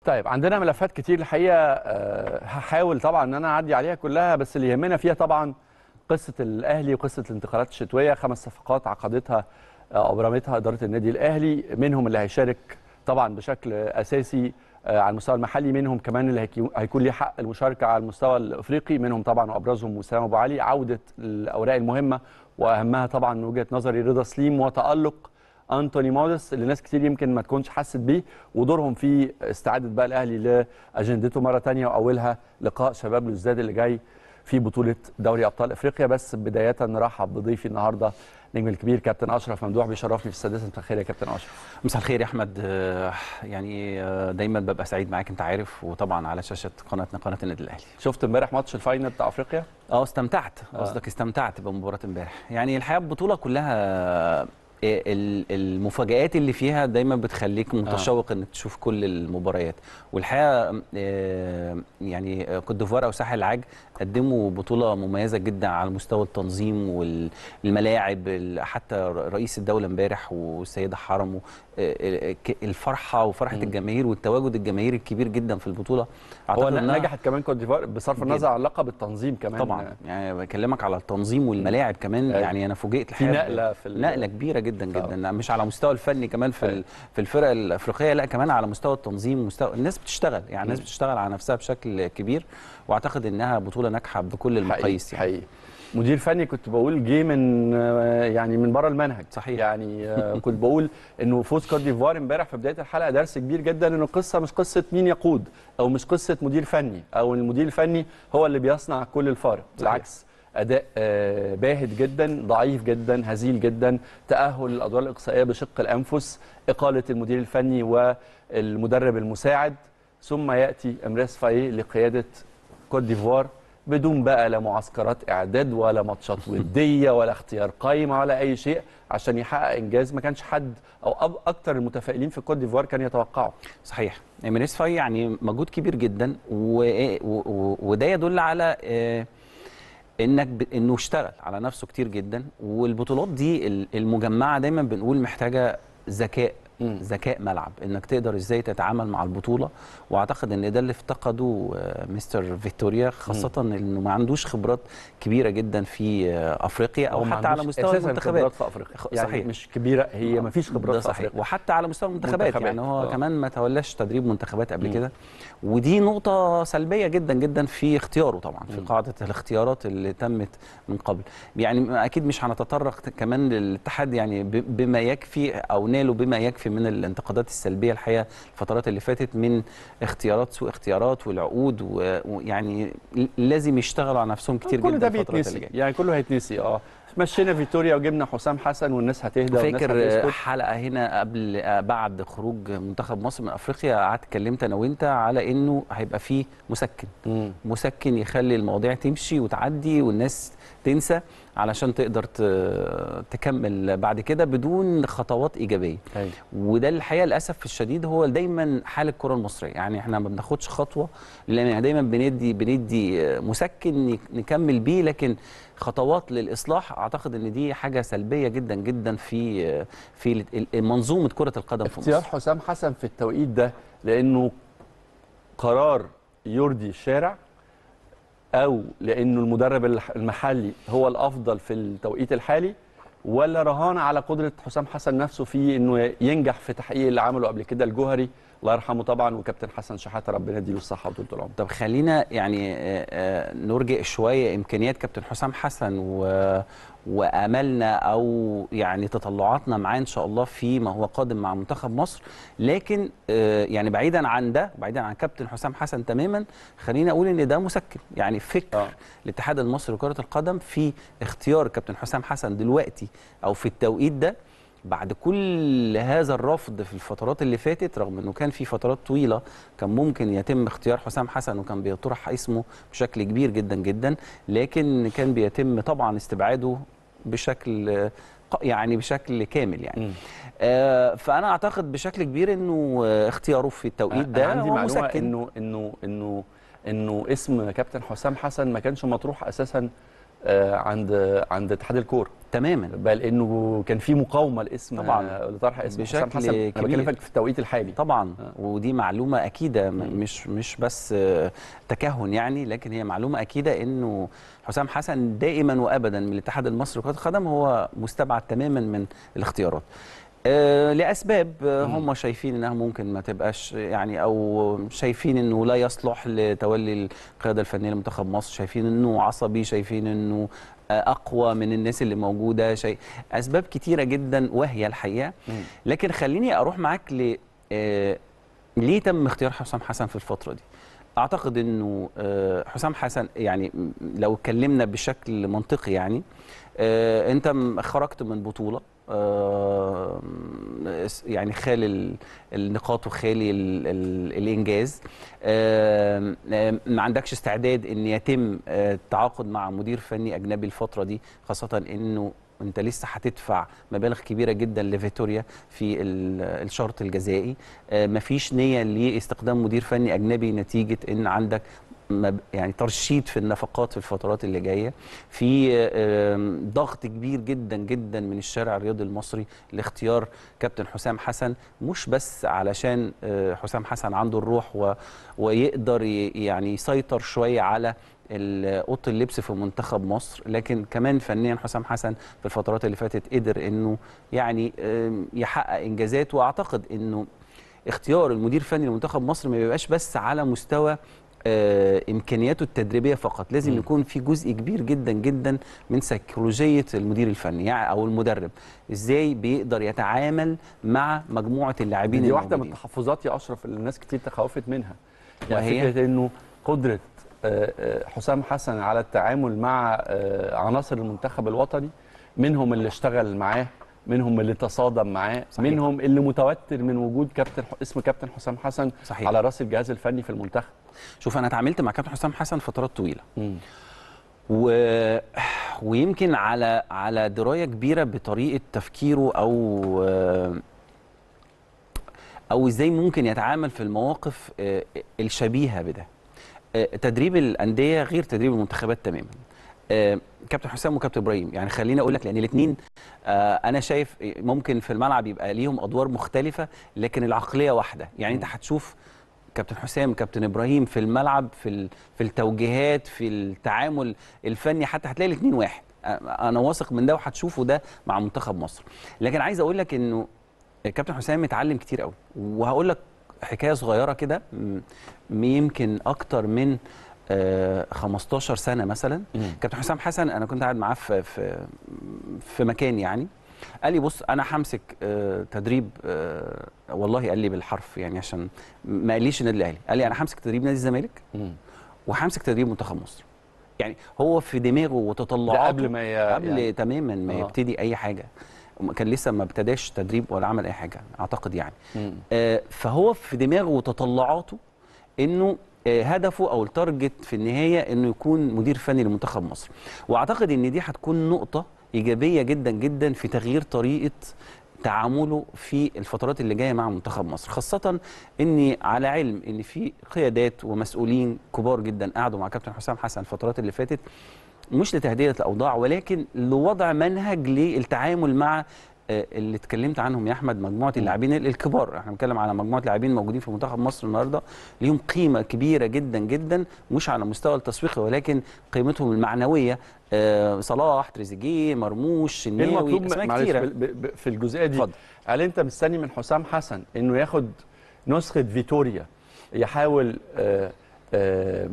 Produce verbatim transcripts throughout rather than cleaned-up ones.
طيب عندنا ملفات كتير الحقيقه، أه هحاول طبعا ان انا اعدي عليها كلها، بس اللي يهمنا فيها طبعا قصه الاهلي وقصه الانتقالات الشتويه. خمس صفقات عقدتها او ابرمتها اداره النادي الاهلي، منهم اللي هيشارك طبعا بشكل اساسي أه على المستوى المحلي، منهم كمان اللي هيكون ليه حق المشاركه على المستوى الافريقي، منهم طبعا وابرزهم وسام ابو علي. عوده الاوراق المهمه واهمها طبعا من وجهه نظري رضا سليم وتالق أنتوني موديس اللي ناس كتير يمكن ما تكونش حست بيه، ودورهم في استعاده بقى الاهلي لاجندته مره ثانيه، واولها لقاء شباب الوزداد اللي جاي في بطوله دوري ابطال افريقيا. بس بدايه نرحب بضيفي النهارده نجم الكبير كابتن اشرف ممدوح، بيشرفني في السادسه. مساء الخير يا كابتن اشرف. مساء الخير يا احمد. يعني دايما ببقى سعيد معاك، انت عارف، وطبعا على شاشه قناتنا قناه النادي الاهلي. شفت امبارح ماتش الفاينل بتاع افريقيا؟ اه استمتعت. قصدك آه. استمتعت بمباراه امبارح. يعني الحقيقه البطوله كلها المفاجآت اللي فيها دايما بتخليك متشوق انك تشوف كل المباريات. والحقيقه يعني كوت ديفوار او ساحل العاج قدموا بطوله مميزه جدا على مستوى التنظيم والملاعب. حتى رئيس الدوله امبارح والسيده حرم، الفرحه وفرحه الجماهير والتواجد الجماهيري الكبير جدا في البطوله. هو نجحت كمان كوت ديفوار بصرف النظر عن لقب التنظيم كمان. طبعا يعني بكلمك على التنظيم والملاعب كمان. أي. يعني انا فوجئت في نقله في نقله كبيره جدا جدا، مش على مستوى الفني كمان في في الفرق الافريقيه، لا كمان على مستوى التنظيم ومستوى الناس بتشتغل. يعني الناس بتشتغل على نفسها بشكل كبير، واعتقد انها بطوله ناجحه بكل المقاييس. يعني حقيقي. مدير فني كنت بقول جه من يعني من بره المنهج. صحيح. يعني كنت بقول انه فوز كوت ديفوار امبارح في بدايه الحلقه درس كبير جدا، انه القصه مش قصه مين يقود او مش قصه مدير فني او المدير الفني هو اللي بيصنع كل الفارق. بالعكس، اداء باهت جدا، ضعيف جدا، هزيل جدا، تاهل الادوار الاقصائيه بشق الانفس، اقاله المدير الفني والمدرب المساعد، ثم ياتي امريس فاي لقياده كوت ديفوار بدون بقى لا معسكرات اعداد ولا ماتشات وديه ولا اختيار قائمه ولا اي شيء عشان يحقق انجاز ما كانش حد او اكتر المتفائلين في كوت ديفوار كان يتوقعه. صحيح. امريس فاي يعني مجهود كبير جدا، وده يدل على انك ب... انه اشتغل على نفسه كتير جدا. والبطولات دي المجمعه دايما بنقول محتاجه ذكاء ذكاء ملعب، انك تقدر ازاي تتعامل مع البطوله. واعتقد ان ده اللي افتقده مستر فيتوريا، خاصه انه ما عندوش خبرات كبيره جدا في افريقيا او حتى على مستوى المنتخبات في افريقيا. يعني صحيح. مش كبيره، هي ما فيش خبرات في افريقيا، وحتى على مستوى المنتخبات. يعني هو أوه. كمان ما تولاش تدريب منتخبات قبل كده، ودي نقطه سلبيه جدا جدا في اختياره طبعا، في قاعده الاختيارات اللي تمت من قبل. يعني اكيد مش هنتطرق كمان للاتحاد يعني بما يكفي او نالوا بما يكفي من الانتقادات السلبيه الحقيقه الفترات اللي فاتت من اختيارات سوء اختيارات والعقود، ويعني لازم يشتغلوا على نفسهم كتير جدا. كل ده بيتنسي، يعني كله هيتنسي. اه مشينا فيتوريا وجبنا حسام حسن والناس هتهدى. فاكر حلقه هنا قبل بعد خروج منتخب مصر من افريقيا قعدت اتكلمت انا وانت على انه هيبقى فيه مسكن مم. مسكن يخلي المواضيع تمشي وتعدي والناس تنسى، علشان تقدر تكمل بعد كده بدون خطوات ايجابيه. أي. وده الحقيقه للاسف الشديد هو دايما حال الكره المصريه. يعني احنا ما بناخدش خطوه، لان دايما بندي بندي مسكن نكمل بيه، لكن خطوات للاصلاح اعتقد ان دي حاجه سلبيه جدا جدا في في منظومه كره القدم في مصر. اختيار حسام حسن في التوقيت ده لانه قرار يرضي الشارع، او لانه المدرب المحلي هو الافضل في التوقيت الحالي، ولا رهان على قدره حسام حسن نفسه في انه ينجح في تحقيق اللي عمله قبل كده الجوهري الله يرحمه طبعا وكابتن حسن شحاته ربنا يديله الصحه وطول العمر. طب خلينا يعني نرجع شويه امكانيات كابتن حسام حسن و واملنا او يعني تطلعاتنا معاه ان شاء الله في ما هو قادم مع منتخب مصر. لكن يعني بعيدا عن ده، بعيدا عن كابتن حسام حسن تماما، خلينا اقول ان ده مسكن. يعني فكر آه. الاتحاد المصري لكره القدم في اختيار كابتن حسام حسن دلوقتي او في التوقيت ده بعد كل هذا الرفض في الفترات اللي فاتت، رغم انه كان في فترات طويله كان ممكن يتم اختيار حسام حسن وكان بيطرح اسمه بشكل كبير جدا جدا، لكن كان بيتم طبعا استبعاده بشكل يعني بشكل كامل. يعني آه فانا اعتقد بشكل كبير انه اختياره في التوقيت ده عندي معلومه مسكن. انه انه انه انه اسم كابتن حسام حسن ما كانش مطروح اساسا آه عند عند اتحاد الكوره تماما، بل انه كان في مقاومه لاسم طبعا لطرح اسم حسام بشكل حسن. انا كبير. بكلمك في التوقيت الحالي طبعا آه. ودي معلومه اكيده، مش مش بس تكهن يعني، لكن هي معلومه اكيده انه حسام حسن دائما وابدا من الاتحاد المصري لكره القدم هو مستبعد تماما من الاختيارات. آه لاسباب آه هم شايفين انها ممكن ما تبقاش يعني، او شايفين انه لا يصلح لتولي القياده الفنيه لمنتخب مصر، شايفين انه عصبي، شايفين انه آه اقوى من الناس اللي موجوده، شيء اسباب كتيره جدا وهي الحقيقه. لكن خليني اروح معاك ل آه ليه تم اختيار حسام حسن في الفتره دي. اعتقد انه آه حسام حسن يعني لو اتكلمنا بشكل منطقي يعني، آه انت خرجت من بطوله آه يعني خالي النقاط وخالي ال ال الانجاز، آه ما عندكش استعداد ان يتم آه التعاقد مع مدير فني اجنبي الفتره دي، خاصه انه انت لسه هتدفع مبالغ كبيره جدا لفيتوريا في الشرط الجزائي، آه مفيش نيه لاستخدام مدير فني اجنبي نتيجه ان عندك يعني ترشيد في النفقات في الفترات اللي جايه، في ضغط كبير جدا جدا من الشارع الرياضي المصري لاختيار كابتن حسام حسن، مش بس علشان حسام حسن عنده الروح و... ويقدر يعني يسيطر شويه على اوضه اللبس في منتخب مصر، لكن كمان فنيا حسام حسن في الفترات اللي فاتت قدر انه يعني يحقق انجازات. واعتقد انه اختيار المدير الفني لمنتخب مصر ما بيبقاش بس على مستوى آه امكانياته التدريبيه فقط، لازم م. يكون في جزء كبير جدا جدا من سيكولوجيه المدير الفني يعني او المدرب، ازاي بيقدر يتعامل مع مجموعه اللاعبين. دي واحده من التحفظات يا اشرف اللي الناس كتير تخوفت منها، يعني وهي فكره انه قدره حسام حسن على التعامل مع عناصر المنتخب الوطني، منهم اللي اشتغل معاه، منهم اللي تصادم معاه، صحيح. منهم اللي متوتر من وجود كابتن اسم كابتن حسام حسن صحيح. على راس الجهاز الفني في المنتخب. شوف انا اتعاملت مع كابتن حسام حسن فترات طويله م. و... ويمكن على على درايه كبيره بطريقه تفكيره او او ازاي ممكن يتعامل في المواقف الشبيهه بده. تدريب الانديه غير تدريب المنتخبات تماما. كابتن حسام وكابتن ابراهيم يعني خليني اقول لك، لان الاثنين انا شايف ممكن في الملعب يبقى ليهم ادوار مختلفه لكن العقليه واحده. يعني انت هتشوف كابتن حسام كابتن ابراهيم في الملعب، في في التوجيهات، في التعامل الفني، حتى هتلاقي الاثنين واحد. انا واثق من ده وهتشوفه ده مع منتخب مصر. لكن عايز اقول لك انه كابتن حسام اتعلم كتير قوي، وهقول لك حكايه صغيره كده، يمكن اكتر من آه خمستاشر سنه مثلا. مم. كابتن حسام حسن انا كنت قاعد معاه في في في مكان يعني، قال لي بص انا همسك آه تدريب، آه والله قال لي بالحرف يعني عشان ما قاليش النادي الاهلي، قال لي انا همسك تدريب نادي الزمالك وهمسك تدريب منتخب مصر. يعني هو في دماغه وتطلعاته ده قبل ما ي... قبل يعني تماما ما آه. يبتدي اي حاجه، كان لسه ما ابتداش تدريب ولا عمل اي حاجه اعتقد يعني. آه فهو في دماغه وتطلعاته انه آه هدفه او التارجت في النهايه انه يكون مدير فني لمنتخب مصر. واعتقد ان دي هتكون نقطه ايجابيه جدا جدا في تغيير طريقه تعامله في الفترات اللي جايه مع منتخب مصر، خاصه اني على علم ان في قيادات ومسؤولين كبار جدا قعدوا مع كابتن حسام حسن الفترات اللي فاتت، مش لتهدئه الاوضاع ولكن لوضع منهج للتعامل مع اللي اتكلمت عنهم يا احمد، مجموعه اللاعبين الكبار. احنا بنتكلم على مجموعه لاعبين موجودين في منتخب مصر النهارده ليهم قيمه كبيره جدا جدا، مش على مستوى التسويقي ولكن قيمتهم المعنويه. آه صلاح، تريزيجيه، مرموش، شناوي، اسماء كتيره. في الجزئيه دي فضل. هل انت مستني من حسام حسن انه ياخد نسخه فيتوريا يحاول آه آه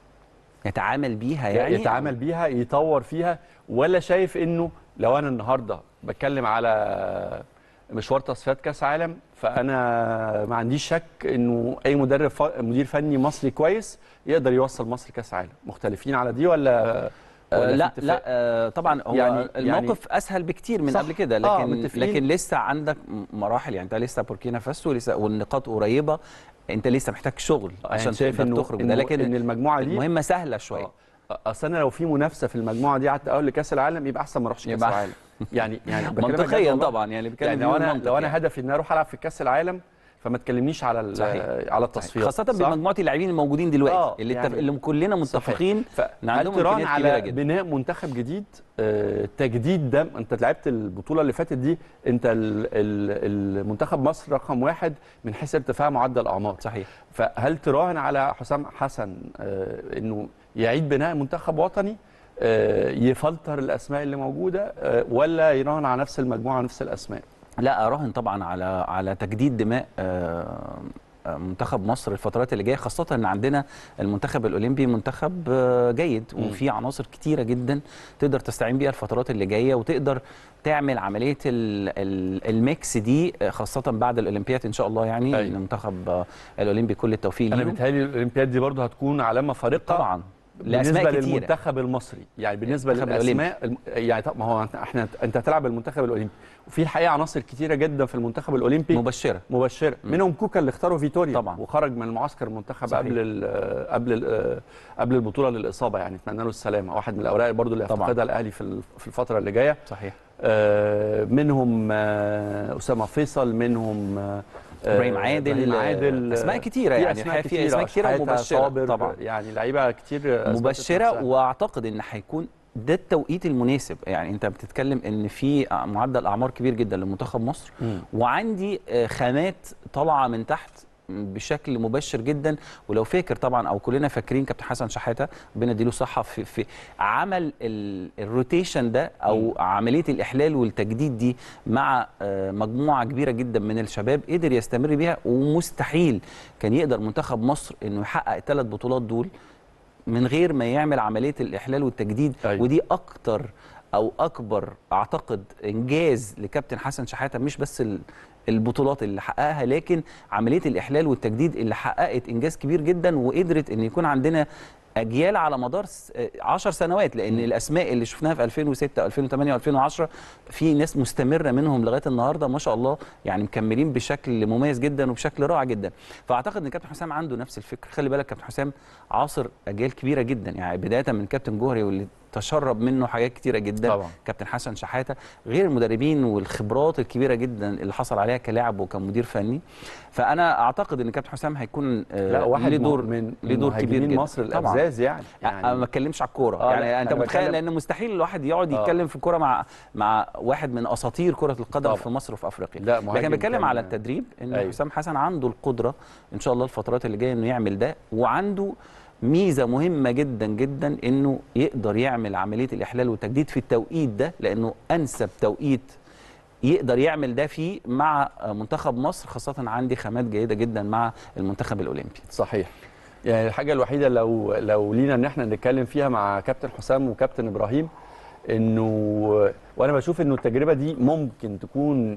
يتعامل بيها يعني يتعامل بيها يطور فيها، ولا شايف انه لو انا النهارده بتكلم على مشوار تصفيات كاس عالم فانا ما عنديش شك انه اي مدرب ف... مدير فني مصري كويس يقدر يوصل مصر كاس عالم؟ مختلفين على دي ولا, ولا لا لا آه طبعا هو يعني الموقف يعني اسهل بكتير من قبل كده، لكن آه لكن لسه عندك مراحل يعني. انت لسه بوركينا فاسو لسه والنقاط قريبه، انت لسه محتاج شغل عشان تقدر تخرج ده، لكن إن المجموعه دي المهمه سهله شويه. اصل انا لو في منافسه في المجموعه دي على التاهل لكاس العالم يبقى احسن ما اروحش كاس العالم. يعني يعني منطقيا طبعا يعني يعني لو انا لو انا هدفي ان اروح العب في كاس العالم فما تكلمنيش على على التصفيات، خاصه بمجموعه اللاعبين الموجودين دلوقتي آه اللي, يعني اللي كلنا متفقين ان عندهم امكانيات على جدا. بناء منتخب جديد، آه تجديد ده. انت لعبت البطوله اللي فاتت دي، انت المنتخب مصر رقم واحد من حيث ارتفاع معدل الاعمار. صحيح. فهل تراهن على حسام حسن آه انه يعيد بناء منتخب وطني، آه يفلتر الاسماء اللي موجوده، آه ولا يراهن على نفس المجموعه نفس الاسماء؟ لا، اراهن طبعا على على تجديد دماء منتخب مصر الفترات اللي جايه، خاصه ان عندنا المنتخب الاولمبي منتخب جيد وفي عناصر كتيره جدا تقدر تستعين بيها الفترات اللي جايه، وتقدر تعمل عمليه الميكس دي خاصه بعد الاولمبياد ان شاء الله. يعني أي. المنتخب الاولمبي كل التوفيق ليه. انا بيتهيألي الاولمبياد دي برضه هتكون علامه فارقه طبعا بالنسبه للمنتخب المصري، يعني بالنسبه للاسماء. يعني طب ما هو احنا انت هتلعب المنتخب الاولمبي، وفي الحقيقه عناصر كتيره جدا في المنتخب الاولمبي مبشره مبشره م. منهم كوكا اللي اختاروا فيتوريا طبعا، وخرج من المعسكر المنتخب صحيح. قبل ال قبل ال قبل البطوله للاصابه، يعني اتمنى له السلامه. واحد من الاوراق برضو اللي هيفتقدها الاهلي في في الفتره اللي جايه. صحيح. آه منهم آه اسامه فيصل، منهم آه ابراهيم عادل, عادل اسماء كتيره، يعني اسماء في اسماء كتيره ومبشره طبعا، يعني لعيبه كتير مبشره. واعتقد ان هيكون ده التوقيت المناسب. يعني انت بتتكلم ان في معدل اعمار كبير جدا لمنتخب مصر، م. وعندي خامات طالعه من تحت بشكل مبشر جدا. ولو فاكر طبعا او كلنا فاكرين كابتن حسن شحاته ربنا يديله صحه في, في عمل الروتيشن ده او م. عمليه الاحلال والتجديد دي مع مجموعه كبيره جدا من الشباب قدر يستمر بيها، ومستحيل كان يقدر منتخب مصر انه يحقق الثلاث بطولات دول من غير ما يعمل عمليه الاحلال والتجديد. أيوة. ودي اكتر او اكبر اعتقد انجاز لكابتن حسن شحاته، مش بس البطولات اللي حققها لكن عمليه الاحلال والتجديد اللي حققت انجاز كبير جدا، وقدرت ان يكون عندنا اجيال على مدار عشر سنوات. لان م. الاسماء اللي شفناها في ألفين وستة ألفين وثمانية وألفين وعشرة في ناس مستمره منهم لغايه النهارده ما شاء الله، يعني مكملين بشكل مميز جدا وبشكل رائع جدا. فاعتقد ان كابتن حسام عنده نفس الفكر. خلي بالك كابتن حسام عاصر اجيال كبيره جدا، يعني بدايه من كابتن جوهري واللي تشرب منه حاجات كتيره جدا طبعا. كابتن حسن شحاته، غير المدربين والخبرات الكبيره جدا اللي حصل عليها كلاعب وكمدير فني. فانا اعتقد ان كابتن حسام هيكون لا واحد له دور من له دور كبير جدا. مصر الابزاز يعني, يعني انا ما بتكلمش على الكوره آه يعني انت متخيل، لان مستحيل الواحد يقعد آه. يتكلم في الكوره مع مع واحد من اساطير كره القدم طبعا. في مصر وفي افريقيا. لكن بتكلم على التدريب ان أيوه. حسام حسن عنده القدره ان شاء الله الفترات اللي جايه انه يعمل ده، وعنده ميزه مهمه جدا جدا انه يقدر يعمل عمليه الاحلال والتجديد في التوقيت ده، لانه انسب توقيت يقدر يعمل ده فيه مع منتخب مصر، خاصه عندي خامات جيده جدا مع المنتخب الاولمبي. صحيح. يعني الحاجه الوحيده لو لو لينا ان احنا نتكلم فيها مع كابتن حسام وكابتن ابراهيم، انه وانا بشوف انه التجربه دي ممكن تكون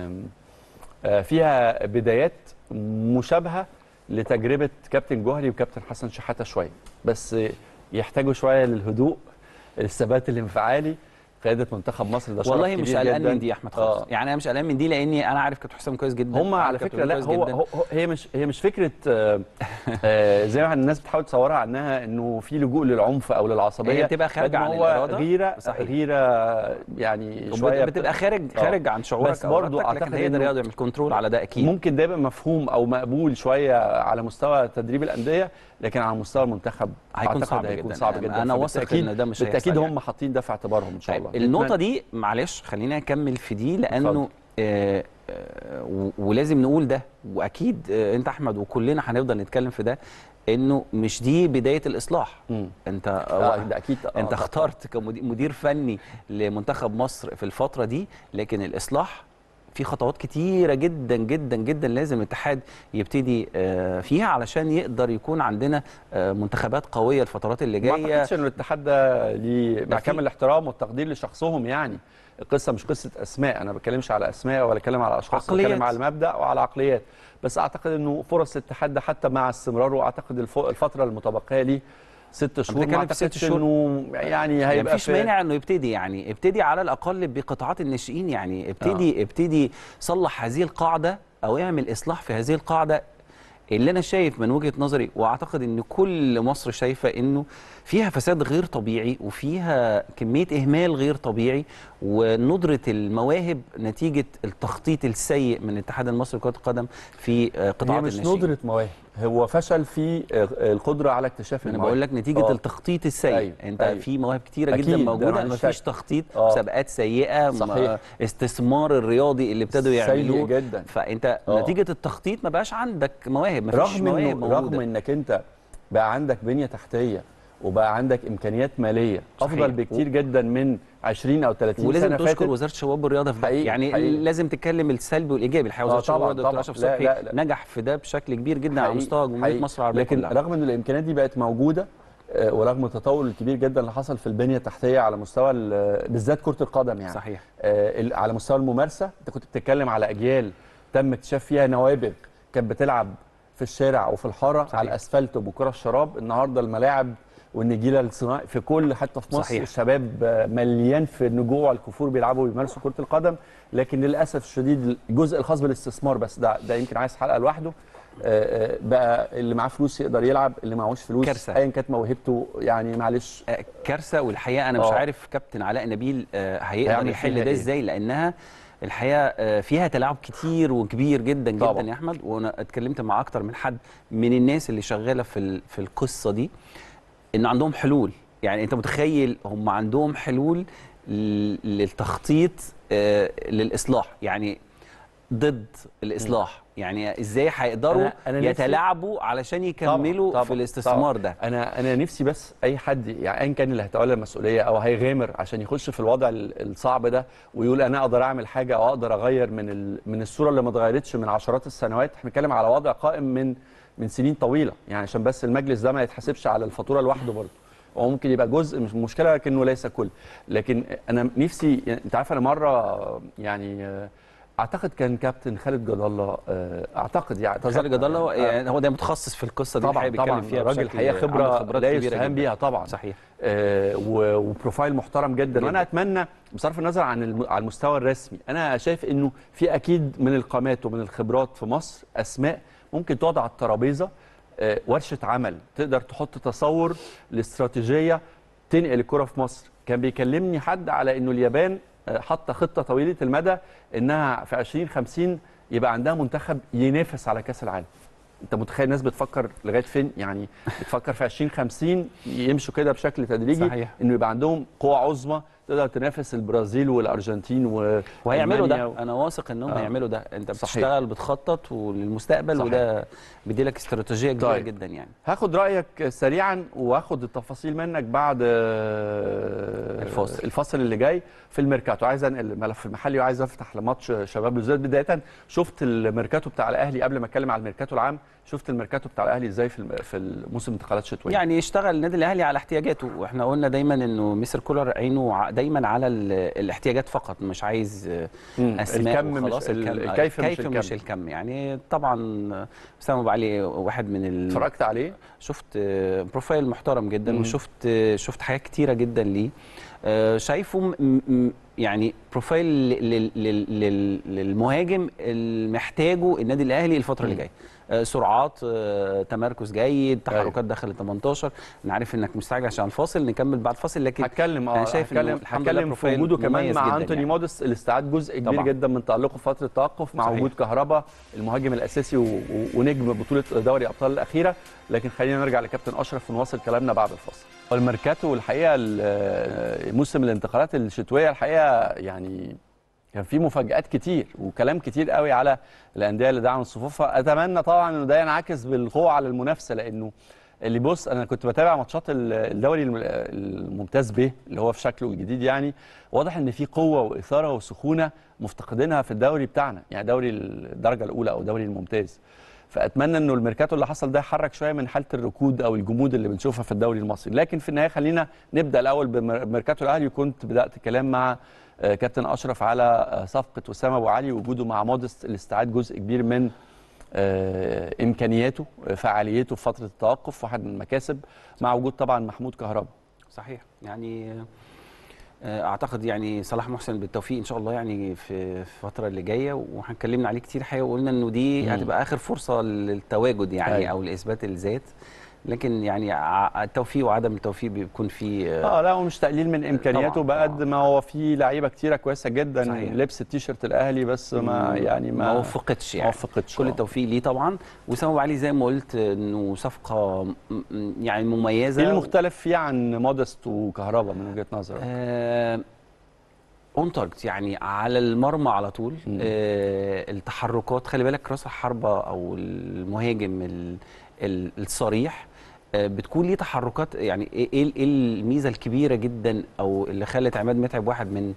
فيها بدايات مشابهه لتجربه كابتن جوهري وكابتن حسن شحاته شويه، بس يحتاجوا شويه للهدوء، الثبات الانفعالي. قياده منتخب مصر ده شرف كبير والله مش قلقان من دي يا احمد خالص. آه. يعني انا مش قلقان من دي لاني انا عارف كابتن حسام كويس جدا. هم على فكره لا هو, هو هي مش هي مش فكره آه آه زي ما الناس بتحاول تصورها عنها انه في لجوء للعنف او للعصبيه. هي بتبقى خارجه عن الاراده، غيره صحيح. غيره يعني شويه بتبقى خارج خارج عن شعورك، بس برضه اعتقد هيقدر يعمل كنترول على ده اكيد. ممكن ده يبقى مفهوم او مقبول شويه على مستوى تدريب الانديه، لكن على مستوى المنتخب هيكون صعب هيكون جدا. صعب جدا. انا واثق ان ده مش هيحصل. بالتاكيد هم حاطين ده في اعتبارهم ان شاء الله. النقطه دي معلش خلينا نكمل في دي، لانه آه آه ولازم نقول ده، واكيد آه انت احمد وكلنا هنفضل نتكلم في ده، انه مش دي بدايه الاصلاح. م. انت آه ده اكيد آه انت اخترت كمدير فني لمنتخب مصر في الفتره دي، لكن الاصلاح في خطوات كتيرة جدا جدا جدا لازم الاتحاد يبتدي فيها علشان يقدر يكون عندنا منتخبات قوية الفترات اللي جاية. ما اعتقدش ان الاتحاد ده ليه مع كامل الاحترام والتقدير لشخصهم، يعني القصة مش قصة اسماء، انا ما بتكلمش على اسماء ولا بتكلم على اشخاص، بتكلم على المبدأ وعلى عقليات. بس اعتقد انه فرص الاتحاد ده حتى مع استمراره، اعتقد الفترة المتبقية ليه ست شهور، ما اعتقدش انه يعني هيبقى مفيش مانع انه يبتدي، يعني ابتدي على الاقل بقطاعات الناشئين، يعني ابتدي آه. ابتدي صلح هذه القاعده او اعمل اصلاح في هذه القاعده اللي انا شايف من وجهه نظري، واعتقد ان كل مصر شايفه انه فيها فساد غير طبيعي وفيها كميه اهمال غير طبيعي وندره المواهب نتيجه التخطيط السيء من الاتحاد المصري لكره القدم في قطاعات هي مش الناشئين. ندره مواهب، هو فشل في القدره على اكتشاف انا المواهب. بقول لك نتيجه أوه. التخطيط السيء. أيوه. انت أيوه. في مواهب كتيره جدا موجوده، مفيش تخطيط، مسابقات سيئه، صحيح. استثمار الرياضي اللي ابتدوا يعملوه سيء جدا. فانت أوه. نتيجه التخطيط ما بقاش عندك مواهب، مفيش رغم مواهب إنه موجوده. رغم انك انت بقى عندك بنيه تحتيه وبقى عندك امكانيات ماليه صحيح. افضل بكتير و... جدا من عشرين او ثلاثين ولازم سنه ولازم تشكر فاتت. وزاره الشباب والرياضه في ده. حقيقي. يعني حقيقي. لازم تتكلم السلبي والايجابي. الحقيقه وزاره الشباب والرياضه دكتور اشرف صبحي نجح في ده بشكل كبير جدا على مستوى جمهوريه مصر العربيه لكن كلها. رغم ان الامكانيات دي بقت موجوده ورغم التطور الكبير جدا اللي حصل في البنيه التحتيه على مستوى بالذات كرة القدم يعني صحيح. على مستوى الممارسه، انت كنت بتتكلم على اجيال تم اكتشاف فيها نوابغ كانت بتلعب في الشارع وفي الحاره صحيح. على الاسفلت وبكره الشراب. النهارده الملاعب والنجيله الصناعي في كل حته في مصر صحيح. الشباب مليان في النجوع الكفور بيلعبوا وبيمارسوا كره القدم، لكن للاسف الشديد الجزء الخاص بالاستثمار بس ده ده يمكن عايز حلقه لوحده. بقى اللي معاه فلوس يقدر يلعب، اللي معهوش فلوس ايا كانت موهبته يعني معلش كارثه. والحقيقه انا مش أوه. عارف كابتن علاء نبيل هيقدر يحل ده ازاي، لانها الحقيقه فيها تلاعب كتير وكبير جدا جدا طبعا. يا احمد، وانا اتكلمت مع اكتر من حد من الناس اللي شغاله في في القصه دي ان عندهم حلول. يعني انت متخيل هم عندهم حلول للتخطيط للاصلاح، يعني ضد الاصلاح. يعني ازاي هيقدروا أنا أنا يتلاعبوا علشان يكملوا طبعًا. طبعًا. في الاستثمار طبعًا. ده. انا انا نفسي بس اي حد يعني ايا كان اللي هيتولى المسؤوليه او هيغامر عشان يخش في الوضع الصعب ده ويقول انا اقدر اعمل حاجه او اقدر اغير من من الصوره اللي ما اتغيرتش من عشرات السنوات. احنا بنتكلم على وضع قائم من من سنين طويله، يعني عشان بس المجلس ده ما يتحاسبش على الفاتوره لوحده برضه. هو ممكن يبقى جزء مش مشكله لكنه ليس كل. لكن انا نفسي يعني انت عارف انا مره يعني اعتقد كان كابتن خالد جد الله اعتقد يعني خالد جد الله يعني هو ده متخصص في القصه دي طبعا طبعا فيها راجل الحقيقه خبره لا يستهان بيها طبعا صحيح آه وبروفايل محترم جدا, جداً. وانا اتمنى بصرف النظر عن على المستوى الرسمي انا شايف انه في اكيد من القامات ومن الخبرات في مصر اسماء ممكن تقعد على الترابيزه آه ورشه عمل تقدر تحط تصور لاستراتيجيه تنقل الكره في مصر. كان بيكلمني حد على انه اليابان حاطه خطه طويله المدى انها في عشرين خمسين يبقى عندها منتخب ينافس على كاس العالم. انت متخيل الناس بتفكر لغايه فين؟ يعني بتفكر في عشرين خمسين يمشوا كده بشكل تدريجي صحيح. انه يبقى عندهم قوه عظمى تقدر تنافس البرازيل والارجنتين و... وهيعملوا ده. انا واثق انهم آه. هيعملوا ده. انت بتشتغل صحيح. بتخطط للمستقبل صحيح. وده بيدي لك استراتيجيه كبيره طيب. جدا. يعني هاخد رايك سريعا واخد التفاصيل منك بعد الفاصل الفاصل اللي جاي في الميركاتو. عايز انقل الملف المحلي وعايز افتح لماتش شباب بلوزداد. بدايه شفت الميركاتو بتاع الاهلي قبل ما اتكلم على الميركاتو العام، شفت الميركاتو بتاع الاهلي ازاي في في الموسم انتقالات شتويه؟ يعني اشتغل النادي الاهلي على احتياجاته، واحنا قلنا دايما انه مستر كولر عينه دايما على الاحتياجات فقط، مش عايز اسماء الكم وخلاص. مش الكم الكيف مش الكم. مش الكم. يعني طبعا اسامه ابو علي واحد من ال... اتفرجت عليه، شفت بروفايل محترم جدا مم. وشفت شفت حاجات كتيره جدا ليه. شايفه يعني بروفايل للمهاجم اللي محتاجه النادي الاهلي الفتره اللي جايه. سرعات، تمركز جيد، تحركات داخل ال تمنتاشر. انا عارف انك مستعجل عشان الفاصل، نكمل بعد الفاصل. لكن هتكلم اه انا شايف هتكلم هتكلم في وجوده كمان مع انتوني يعني. موديس اللي استعاد جزء كبير طبعا. جدا من تألقه في فتره التوقف مع صحيح. وجود كهربا المهاجم الاساسي و... ونجم بطوله دوري ابطال الاخيره. لكن خلينا نرجع لكابتن اشرف ونواصل كلامنا بعد الفاصل. الميركاتو الحقيقه موسم الانتقالات الشتويه الحقيقه يعني كان في مفاجآت كتير وكلام كتير قوي على الانديه اللي دعمت صفوفها. اتمنى طبعا انه ده ينعكس بالقوه على المنافسه، لانه اللي بص انا كنت بتابع ماتشات الدوري الممتاز ب اللي هو في شكله الجديد. يعني واضح ان في قوه واثاره وسخونه مفتقدينها في الدوري بتاعنا، يعني دوري الدرجه الاولى او دوري الممتاز. فاتمنى انه الميركاتو اللي حصل ده يحرك شويه من حاله الركود او الجمود اللي بنشوفها في الدوري المصري. لكن في النهايه خلينا نبدا الاول بميركاتو الاهلي. كنت بدات كلام مع كابتن اشرف على صفقه اسامه ابو علي، وجوده مع موديست اللي استعاد جزء كبير من امكانياته، فعاليته في فتره التوقف، واحد من المكاسب، مع وجود طبعا محمود كهربا. صحيح. يعني اعتقد يعني صلاح محسن بالتوفيق ان شاء الله يعني في الفتره اللي جايه، وهنكلمنا عليه كتير حقيقه، وقلنا انه دي مم. هتبقى اخر فرصه للتواجد يعني أيوة. او لاثبات الذات، لكن يعني ع- التوفيق وعدم التوفيق بيكون في اه لا، هو مش تقليل من امكانياته طبعاً، بقد طبعاً. ما هو في لعيبه كتيره كويسه جدا صحيح. لبس التيشيرت الاهلي، بس ما يعني ما ما وفقتش ما يعني. وفقتش. كل آه. التوفيق ليه طبعا. وسام ابو علي زي ما قلت انه صفقه م- م- يعني مميزه. ايه المختلف فيه عن مودست وكهربا من وجهه نظرك؟ آه اون تارجت يعني على المرمى على طول. مم. آه التحركات، خلي بالك راس الحربه او المهاجم ال- ال- الصريح آه بتكون ليه تحركات، يعني ايه ايه إيه الميزه الكبيره جدا او اللي خلت عماد متعب واحد من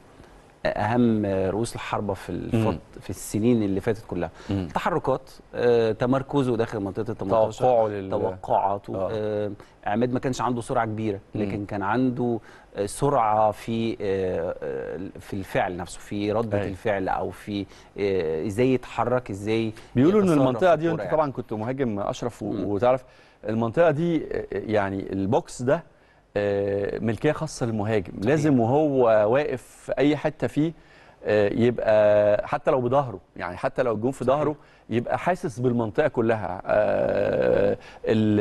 اهم رؤوس الحربه في الفت... في السنين اللي فاتت كلها. مم. تحركات، آه، تمركزه داخل منطقه ال تمنتاشر، توقعه لل توقعاته. آه. آه، عماد ما كانش عنده سرعه كبيره، لكن مم. كان عنده آه، سرعه في آه، آه، في الفعل نفسه، في رده أيوة. الفعل او في آه، ازاي يتحرك، ازاي بيقولوا ان يتصرف المنطقه في دي، وانت الكورة طبعا كنت مهاجم اشرف و- مم. وتعرف المنطقه دي، يعني البوكس ده آه، ملكيه خاصه للمهاجم. صحيح. لازم وهو واقف في اي حته فيه آه، يبقى حتى لو بظهره، يعني حتى لو الجون في صحيح. ظهره يبقى حاسس بالمنطقه كلها. آه، ال-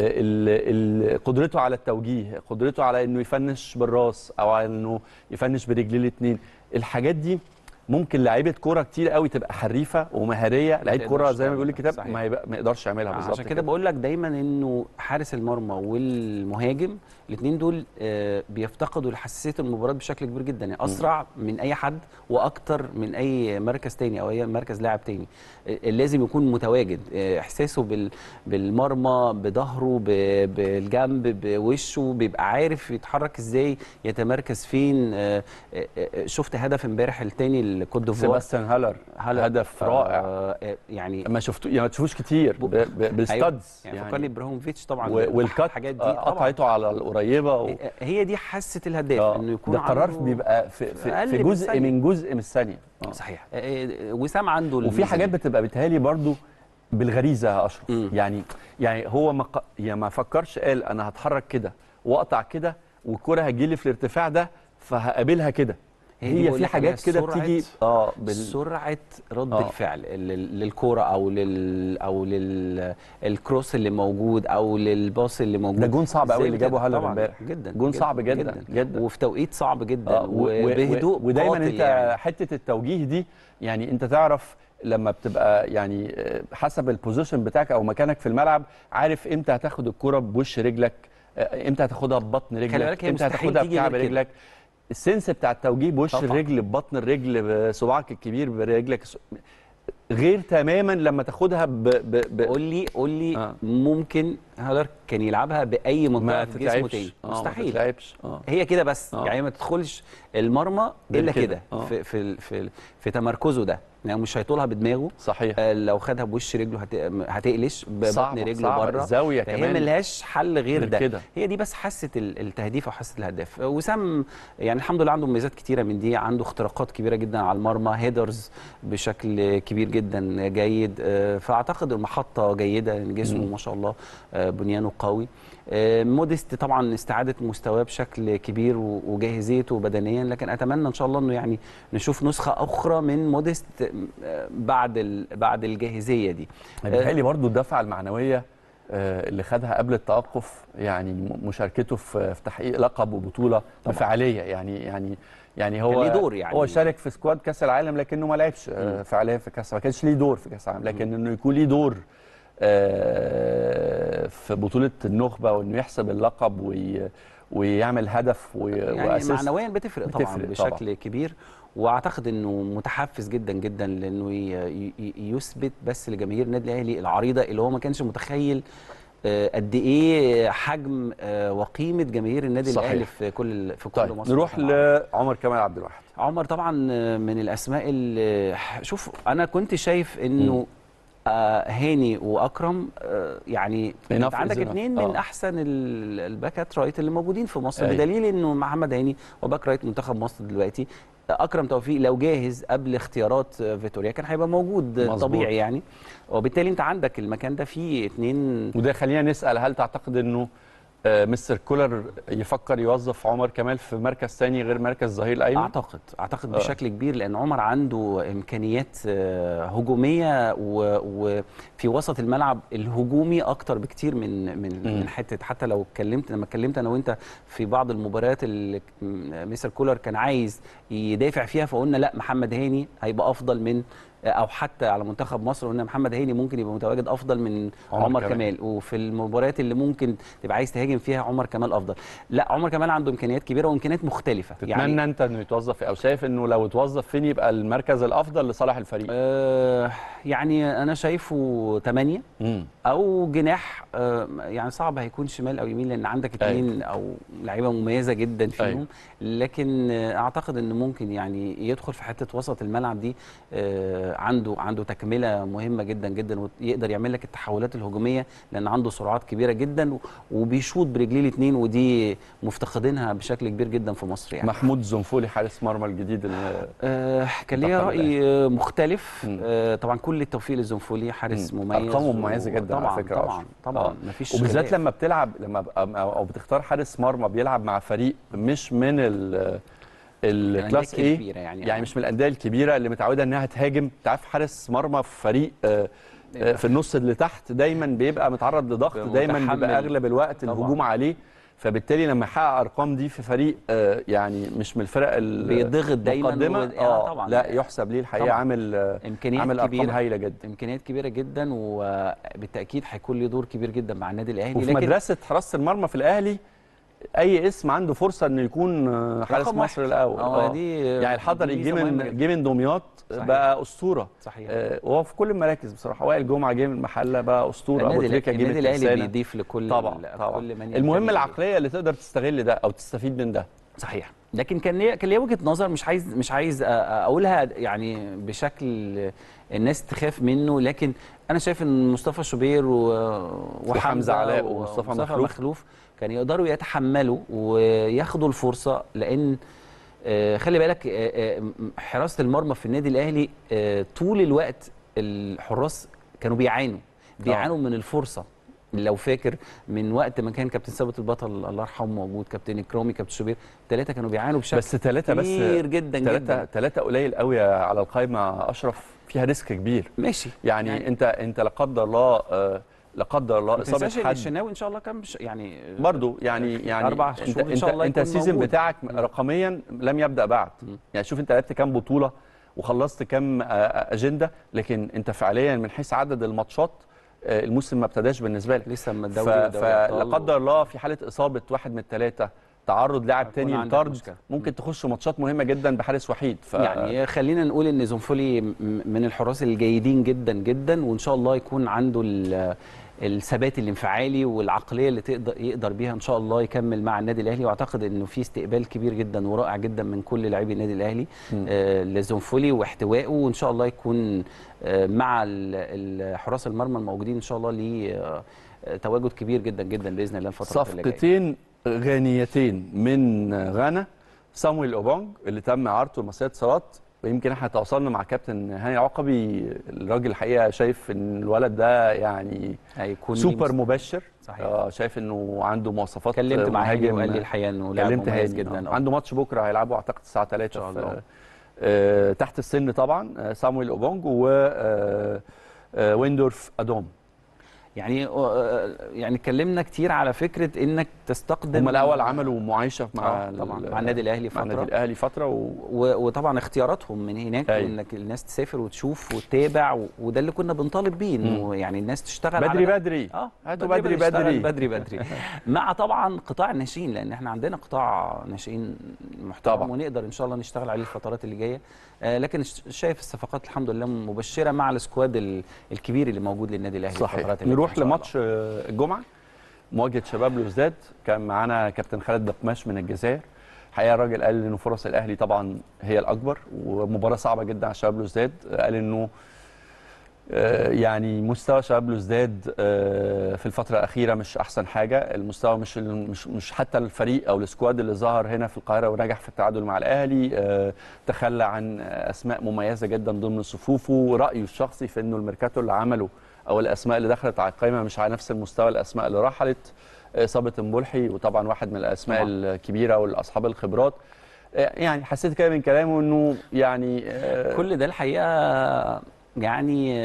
ال- ال- قدرته على التوجيه، قدرته على انه يفنش بالراس او على انه يفنش برجليه الاثنين. الحاجات دي ممكن لعيبه كوره كتير قوي تبقى حريفه ومهاريه، لعيب كوره تقدرش زي ما بيقول تعملها. الكتاب صحيح. ما يبقى ما يقدرش يعملها بالظبط. عشان كده بقول لك دايما انه حارس المرمى والمهاجم الاثنين دول آه، بيفتقدوا لحساسيه المباراه بشكل كبير جدا، يعني اسرع من اي حد واكتر من اي مركز تاني او اي مركز لاعب تاني. آه، لازم يكون متواجد، آه، احساسه بال- بالمرمى، بظهره، ب- بالجنب، بوشه، بيبقى عارف يتحرك ازاي، يتمركز فين. آه، آه، آه، شفت هدف امبارح التاني الكوت ديفوار، سيباستيان هالر هدف رائع. آه، آه، يعني ما شفتوه، يعني ما تشوفوش كتير ب- ب- بالستادز يعني فكرني ابراهيموفيتش طبعا و- والكات الحاجات دي آه، طبعا. قطعته على القريبه و... هي دي حاسه الهداف، آه، انه يكون ده قرار عنده بيبقى في, في, أقل في من جزء ثانية. من جزء من الثانيه. آه. صحيح. آه، آه، وسام عنده وفي الميزة حاجات دي. بتبقى بتهيألي برضو بالغريزه يا اشرف. مم. يعني يعني هو ما ق... يعني ما فكرش قال انا هتحرك كده واقطع كده والكره هتجيلي في الارتفاع ده فهقابلها كده. هي دي هي بقول في لك حاجات أنا كده سرعة- بتيجي اه بال... سرعه رد آه. الفعل لل- للكوره او لل او للكروس اللي موجود او للباص اللي موجود. ده جون صعب قوي إزاي اللي جابه بتبقى- هالر طبعاً، امبارح. جدا جون جداً صعب جدا جدا, جدا. وفي توقيت صعب جدا آه، و- و- وبهدوء ودايما قاتل انت يعني. حته التوجيه دي، يعني انت تعرف لما بتبقى يعني آه، حسب البوزيشن بتاعك او مكانك في الملعب، عارف امتى هتاخد الكرة بوش رجلك، آه، امتى هتاخدها ببطن رجلك، بالك هي امتى مستحيل هتاخدها تيجي بكعب غير كده. رجلك. السنس بتاع التوجيه بوش طبعاً. الرجل، ببطن الرجل، بصباعك الكبير، برجلك غير تماما لما تاخدها ب ب ب قول لي قول لي آه. ممكن هالر كان يلعبها باي منطقه ما في جسمه تتلعبش. تاني؟ آه، ما مستحيل. تتلعبش. اه هي كده بس. آه. يعني ما تدخلش المرمى غير الا كده. كده آه. في في في في تمركزه ده، يعني مش هيطولها بدماغه. صحيح. آه لو خدها بوش رجله هت... هتقلش ببطن صعبة- رجله صعبة. بره. الزاوية فهي كمان ملهاش حل غير غير ده كده. هي دي بس حاسه ال- التهديف وحاسه الهداف. آه، وسام يعني الحمد لله عنده مميزات كتيره من دي، عنده اختراقات كبيره جدا على المرمى، هيدرز بشكل كبير جدا جيد. آه، فاعتقد المحطه جيده، جسمه مم. ما شاء الله آه، بنيانه قوي. آه، موديست طبعا استعاده مستواه بشكل كبير و- وجاهزيته بدنيا، لكن اتمنى ان شاء الله انه يعني نشوف نسخه اخرى من موديست آه، بعد ال- بعد الجاهزيه دي. بيتهيألي برضو الدفعة المعنوية آه، اللي خدها قبل التوقف، يعني م- مشاركته في في تحقيق لقب وبطولة بفعالية، يعني يعني يعني هو كان ليه دور يعني. هو شارك في سكواد كأس العالم لكنه ما لعبش آه، مم. فعليا في كأس، ما كانش ليه دور في كأس العالم، لكن انه يكون ليه دور آه، في بطولة النخبة، وانه يحسب اللقب وي ويعمل هدف و- يعني واسيست. معنويا بتفرق طبعا بتفرق بشكل طبعاً. كبير. واعتقد انه متحفز جدا جدا لانه ي- ي- يثبت بس لجماهير النادي الاهلي العريضه اللي هو ما كانش متخيل آه، قد ايه حجم آه، وقيمه جماهير النادي صحيح. الاهلي في كل في كل طيب مصر. نروح طبعاً. لعمر كمال عبد الواحد. عمر طبعا من الاسماء اللي شوف انا كنت شايف انه آه هاني واكرم آه يعني انت Enough عندك is enough. اثنين من آه. احسن ال- الباكات رايت اللي موجودين في مصر، أيوة. بدليل انه محمد هاني وباك رايت منتخب مصر دلوقتي. اكرم توفيق لو جاهز قبل اختيارات آه، فيتوريا كان هيبقى موجود مظبوط. طبيعي يعني، وبالتالي انت عندك المكان ده فيه اثنين. وده خلينا نسأل، هل تعتقد انه مستر كولر يفكر يوظف عمر كمال في مركز ثاني غير مركز ظهير الايمن؟ اعتقد اعتقد آه. بشكل كبير، لان عمر عنده امكانيات هجوميه وفي وسط الملعب الهجومي اكتر بكتير من من م. من حته. حتى لو اتكلمت لما اتكلمت انا وانت في بعض المباريات اللي مستر كولر كان عايز يدافع فيها، فقلنا لا محمد هاني هيبقى افضل من، او حتى على منتخب مصر قلنا محمد هاني ممكن يبقى متواجد افضل من عمر, عمر كمال. كمال. وفي المباريات اللي ممكن تبقى عايز تهاجم فيها عمر كمال افضل. لا عمر كمال عنده امكانيات كبيره وامكانيات مختلفه. تتمنى يعني انت انه يتوظف، او شايف انه لو اتوظف فين يبقى المركز الافضل لصالح الفريق؟ آه يعني انا شايفه ثمانية او جناح. آه يعني صعب هيكون شمال او يمين، لان عندك اثنين او لعيبه مميزه جدا فيهم. أيوة. لكن اعتقد انه ممكن يعني يدخل في حته وسط الملعب دي. آه عنده عنده تكمله مهمه جدا جدا، ويقدر يعمل لك التحولات الهجوميه، لان عنده سرعات كبيره جدا وبيشوط برجليه الاثنين، ودي مفتقدينها بشكل كبير جدا في مصر. يعني محمود زنفولي حارس مرمى الجديد اللي آه كان ليا راي مختلف. آه طبعا كل التوفيق للزنفولي، حارس مم. مميز، ارقامه مميزه جدا طبعا على فكره. طبعا طبعا آه. مفيش وبالذات لما بتلعب لما او بتختار حارس مرمى بيلعب مع فريق مش من ال الكلاس ايه يعني, يعني مش من الانديه الكبيره اللي متعوده انها تهاجم. انت عارف حارس مرمى في فريق آه في النص اللي تحت دايما بيبقى متعرض لضغط، دايما بيبقى اغلب الوقت طبعا. الهجوم عليه، فبالتالي لما يحقق ارقام دي في فريق آه يعني مش من الفرق بيضغط دايما و... اه طبعا لا يحسب ليه الحقيقه. طبعا. عامل امكانيات عامل كبيره، ارقام هايله جدا، امكانيات كبيره جدا، وبالتاكيد هيكون له دور كبير جدا مع النادي الاهلي. وفي لكن مدرسه حراسه المرمى في الاهلي اي اسم عنده فرصه انه يكون حارس مصر الاول. اه دي يعني الحضري جه من جه من دمياط بقى اسطوره. صحيح. آه وهو في كل المراكز بصراحه. وائل جمعه جه من المحله بقى اسطوره. ابو تريكه جه من النادي الاهلي بيضيف لكل طبعا طبعا كل من المهم العقليه اللي تقدر تستغل ده او تستفيد من ده. صحيح. لكن كان ليا كان ليا وجهه نظر، مش عايز مش عايز اقولها يعني بشكل الناس تخاف منه، لكن انا شايف ان مصطفى شوبير وحمزه علاء ومصطفى مخلوف, مخلوف كان يقدروا يتحملوا وياخدوا الفرصه، لان خلي بالك حراسه المرمى في النادي الاهلي طول الوقت الحراس كانوا بيعانوا بيعانوا من الفرصه. لو فاكر من وقت ما كان كابتن ثابت البطل الله يرحمه موجود، كابتن اكرامي، كابتن شوبير، ثلاثه كانوا بيعانوا بشكل بس ثلاثه بس كبير جدا تلاتة جدا. ثلاثه قليل قوي على القائمه اشرف، فيها ريسك كبير. ماشي يعني, يعني انت انت لا قدر الله آه لا قدر الله اصابه حد. الشناوي ان شاء الله كان يعني برضه يعني يعني اربع شهور ان شاء الله. انت السيزون بتاعك رقميا لم يبدا بعد. م. يعني شوف انت لعبت كام بطوله وخلصت كام اجنده، لكن انت فعليا من حيث عدد الماتشات الموسم ما ابتداش بالنسبه لك لسه. اما الدوري فلا قدر الله في حاله اصابه واحد من الثلاثه، تعرض لاعب تاني لطرد، ممكن تخش ماتشات مهمه جدا بحارس وحيد. ف... يعني خلينا نقول ان زنفولي من الحراس الجيدين جدا جدا، وان شاء الله يكون عنده الثبات الانفعالي والعقليه اللي تقدر يقدر بيها ان شاء الله يكمل مع النادي الاهلي. واعتقد انه في استقبال كبير جدا ورائع جدا من كل لاعبي النادي الاهلي آه لزنفولي واحتوائه، وان شاء الله يكون آه مع حراس المرمى الموجودين ان شاء الله ليه آه تواجد كبير جدا جدا باذن الله الفتره اللي جايه. صفقتين غانيتين من غانا، صامويل اوبونج اللي تم اعارته لمصرية اتصالات، ويمكن احنا تواصلنا مع كابتن هاني العقبي، الراجل الحقيقه شايف ان الولد ده يعني هيكون سوبر مبشر. صحيح. آه شايف انه عنده مواصفات. كلمت مع هاني وقال لي الحقيقه انه لاعب مميز جدا. آه. عنده ماتش بكره هيلعبه اعتقد الساعه ثلاثة في آه تحت السن طبعا. آه صامويل اوبونج و آه آه ويندورف ادوم. يعني يعني اتكلمنا كتير على فكره انك تستقدم. هم الاول عملوا معايشه مع آه طبعا مع النادي الاهلي فتره مع النادي الاهلي فتره و... و... وطبعا اختياراتهم من هناك أي. انك الناس تسافر وتشوف وتتابع و... وده اللي كنا بنطالب بيه، انه يعني الناس تشتغل بدري على بدري اه هاتوا بدري بدري بدري بدري مع طبعا قطاع الناشئين، لان احنا عندنا قطاع ناشئين محترم ونقدر ان شاء الله نشتغل عليه الفترات اللي جايه. آه لكن شايف الصفقات الحمد لله مبشره مع السكواد الكبير اللي موجود للنادي الاهلي الفترات اللي نروح لماتش الجمعه، مواجهه شباب بلوزداد. كان معانا كابتن خالد دقماش من الجزائر. الحقيقه الراجل قال انه فرص الاهلي طبعا هي الاكبر، ومباراه صعبه جدا على شباب بلوزداد. قال انه يعني مستوى شباب بلوزداد في الفتره الاخيره مش احسن حاجه. المستوى مش مش مش حتى الفريق او السكواد اللي ظهر هنا في القاهره ونجح في التعادل مع الاهلي تخلى عن اسماء مميزه جدا ضمن صفوفه. ورايه الشخصي في انه الميركاتو اللي عمله او الاسماء اللي دخلت على القائمه مش على نفس المستوى الاسماء اللي رحلت. اصابه مبولحي، وطبعا واحد من الاسماء طبعا. الكبيره والاصحاب الخبرات. يعني حسيت كده من كلامه انه يعني كل ده الحقيقه يعني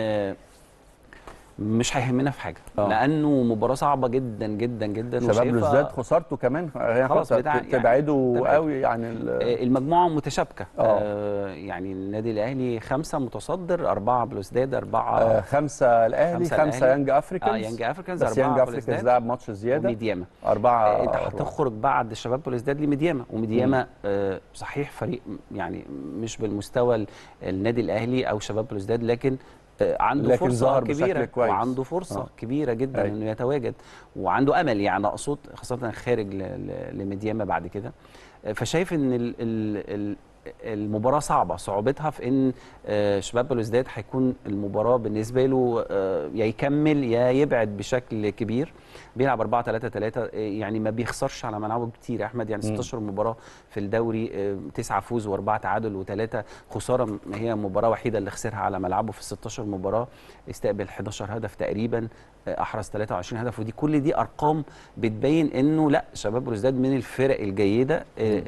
مش هيهمنا في حاجه، أوه. لانه مباراه صعبه جدا جدا جدا. شباب بلوزداد خسارته كمان خلاص بتاع تبعده يعني قوي يعني. المجموعه متشابكه. آه يعني النادي الاهلي خمسه متصدر، اربعه بلوزداد، اربعه آه خمسه الاهلي، خمسه, خمسة يانج افريكانز. اه يانج افريكانز، اربعه يانج افريكانز لعب ماتش زياده وميدياما اربعه. آه انت هتخرج بعد شباب بلوزداد لميدياما، وميدياما آه صحيح فريق يعني مش بالمستوى النادي الاهلي او شباب بلوزداد، لكن عنده فرصه كبيره وعنده فرصه آه. كبيره جدا انه يتواجد، وعنده امل يعني اقصد خاصه خارج لميدياما بعد كده. فشايف ان ال ال المباراه صعبه، صعوبتها في ان شباب بلوزداد هيكون المباراه بالنسبه له يا يكمل يا يبعد بشكل كبير. بيلعب اربعه تلاته تلاته يعني ما بيخسرش على ملعبه كتير يا احمد، يعني ستاشر مباراه في الدوري، تسعه فوز واربعه تعادل وثلاثه خساره، هي مباراه وحيده اللي خسرها على ملعبه في ستاشر مباراه. استقبل حداشر هدف تقريبا، احرز تلاته وعشرين هدف، ودي كل دي ارقام بتبين انه لا، شباب بلوزداد من الفرق الجيده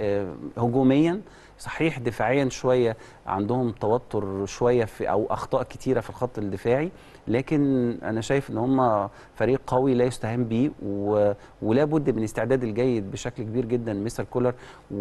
هجوميا. صحيح دفاعيا شويه عندهم توتر شويه في او اخطاء كتيره في الخط الدفاعي، لكن انا شايف ان هم فريق قوي لا يستهان به، ولا بد من الاستعداد الجيد بشكل كبير جدا مستر كولر.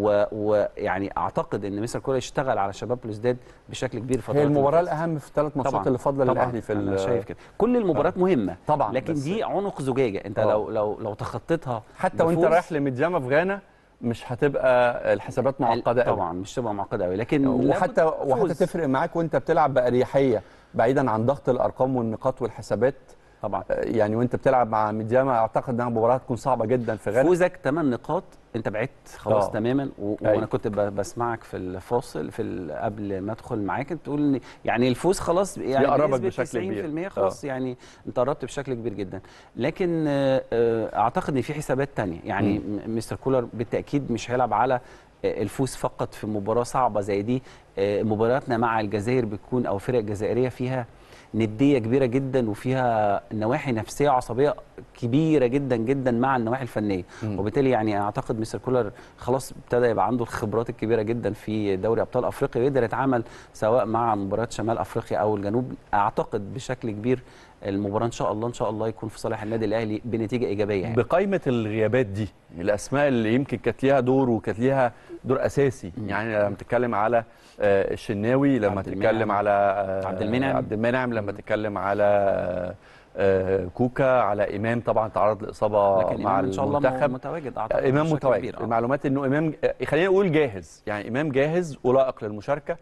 ويعني اعتقد ان مستر كولر يشتغل على شباب بلوزداد بشكل كبير في هي المباراه الاهم في الثلاث ماتشات اللي فاضله للاهلي في انا شايف كده. كل المباريات مهمه طبعا، لكن دي عنق زجاجه، انت أوه. لو لو لو تخطيتها حتى وانت رايح لميدياما في غانا مش هتبقى الحسابات معقده قوي. طبعا مش هتبقى معقده قوي، لكن وحتى وحتى تفرق معاك وانت بتلعب باريحيه بعيدا عن ضغط الارقام والنقاط والحسابات. طبعا يعني وانت بتلعب مع ميدياما اعتقد انها مباراه تكون صعبه جدا في غانا. فوزك ثمان نقاط انت بعدت خلاص أوه. تماما. وانا كنت بسمعك في الفاصل في قبل ما ادخل معاك بتقول ان يعني الفوز خلاص يعني بنسبه تسعين في المية خلاص. أوه. يعني انت قربت بشكل كبير جدا، لكن اعتقد ان في حسابات ثانيه يعني. م. مستر كولر بالتاكيد مش هيلعب على الفوز فقط في مباراه صعبه زي دي. مبارياتنا مع الجزائر بتكون او فرق جزائريه فيها نديه كبيره جدا، وفيها نواحي نفسيه عصبيه كبيره جدا جدا مع النواحي الفنيه. م. وبالتالي يعني اعتقد مستر كولر خلاص ابتدى يبقى عنده الخبرات الكبيره جدا في دوري ابطال افريقيا، ويقدر يتعامل سواء مع مباريات شمال افريقيا او الجنوب. اعتقد بشكل كبير المباراه ان شاء الله ان شاء الله يكون في صالح النادي الاهلي بنتيجه ايجابيه. يعني بقائمه الغيابات دي الاسماء اللي يمكن كانت ليها دور وكانت ليها دور اساسي، م. يعني لما تتكلم على الشناوي، لما تتكلم على عبد المنعم عبد المنعم لما تتكلم على كوكا، على امام طبعا تعرض لاصابه مع إن شاء المنتخب. الله متواجد اعتقد امام متواجد. المعلومات انه امام خلينا نقول جاهز، يعني امام جاهز ولائق للمشاركه.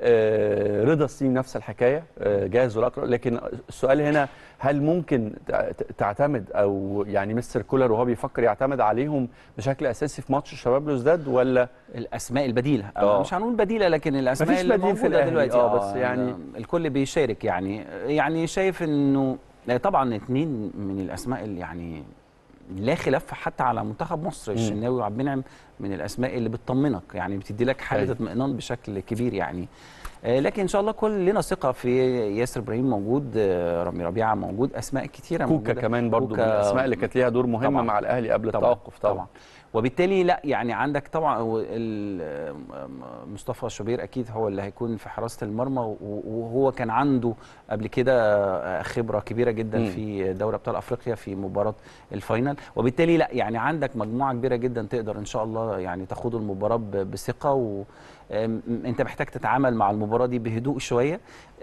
آه رضا السيم نفس الحكايه، آه جاهز ولائق. لكن السؤال هنا هل ممكن تعتمد او يعني مستر كولر وهو بيفكر يعتمد عليهم بشكل اساسي في ماتش الشباب بلوزداد، ولا الاسماء البديله؟ أوه. مش هنقول بديله لكن الاسماء اللي موجوده دلوقتي اه بس يعني الكل بيشارك. يعني يعني شايف انه طبعا اثنين من الاسماء اللي يعني لا خلاف حتى على منتخب مصر، الشناوي وعبد المنعم من الاسماء اللي بتطمنك، يعني بتدي لك حاله اطمئنان بشكل كبير يعني. لكن ان شاء الله كلنا ثقه في ياسر ابراهيم موجود، رامي ربيعه موجود، اسماء كثيره موجوده. كوكا كمان برضو من الاسماء اللي كانت ليها دور مهم طبعًا مع الاهلي قبل طبعًا التوقف طبعا. طبعا وبالتالي لا يعني عندك طبعا مصطفى شوبير اكيد هو اللي هيكون في حراسه المرمى، وهو كان عنده قبل كده خبره كبيره جدا م. في دوري ابطال افريقيا في مباراه الفاينل. وبالتالي لا يعني عندك مجموعه كبيره جدا تقدر ان شاء الله يعني تخوض المباراه بثقه، وانت محتاج تتعامل مع المباراه دي بهدوء شويه،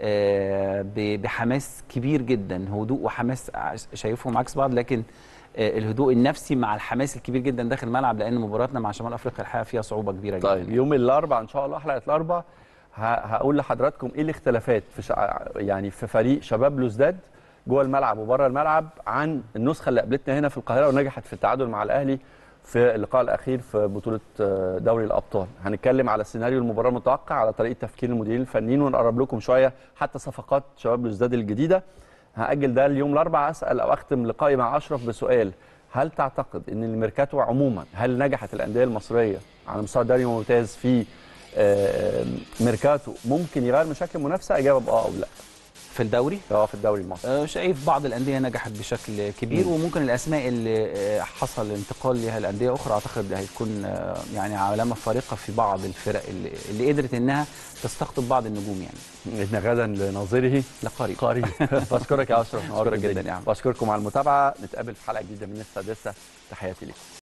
بحماس كبير جدا. هدوء وحماس شايفهم عكس بعض، لكن الهدوء النفسي مع الحماس الكبير جدا داخل الملعب، لان مباراتنا مع شمال افريقيا الحقيقه فيها صعوبه كبيره جدا. طيب يوم الاربعاء ان شاء الله حلقه الاربعاء هقول لحضراتكم ايه الاختلافات في شع... يعني في فريق شباب بلوزداد جوه الملعب وبره الملعب عن النسخه اللي قابلتنا هنا في القاهره ونجحت في التعادل مع الاهلي في اللقاء الاخير في بطوله دوري الابطال. هنتكلم على سيناريو المباراه المتوقع، على طريقه تفكير المديرين الفنيين، ونقرب لكم شويه حتى صفقات شباب بلوزداد الجديده. هاجل ده اليوم الاربعاء. اسال او اختم لقائي مع اشرف بسؤال: هل تعتقد ان الميركاتو عموما، هل نجحت الانديه المصريه على مستوى الدوري الممتاز في ميركاتو ممكن يغير مشاكل المنافسه؟ اجاوب اه او لا. في الدوري اه في الدوري المصري. آه، شايف بعض الانديه نجحت بشكل كبير، مم. وممكن الاسماء اللي آه، حصل انتقال لها لانديه اخرى اعتقد هيكون آه، يعني علامه فارقه في بعض الفرق اللي, اللي قدرت انها تستقطب بعض النجوم يعني. إن غدا لناظره لقريب. قريب. بشكرك يا اشرف، بشكرك جدا يا عم. بشكركم على المتابعه، نتقابل في حلقه جديده من السادسه، تحياتي لكم.